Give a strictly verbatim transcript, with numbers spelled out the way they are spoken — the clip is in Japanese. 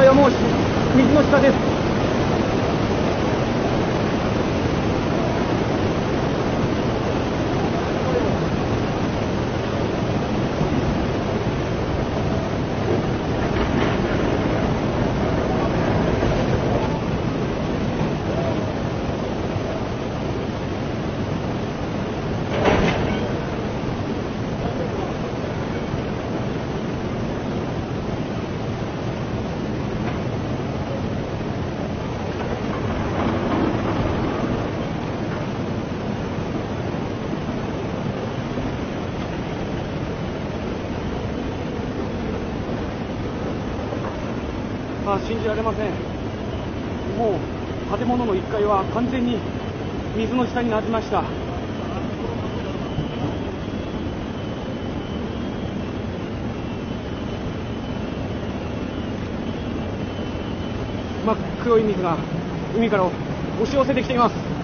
はもう水の下です。あ、信じられません。もう建物のいっかいは完全に水の下になりました。真っ黒い水が海から押し寄せてきています。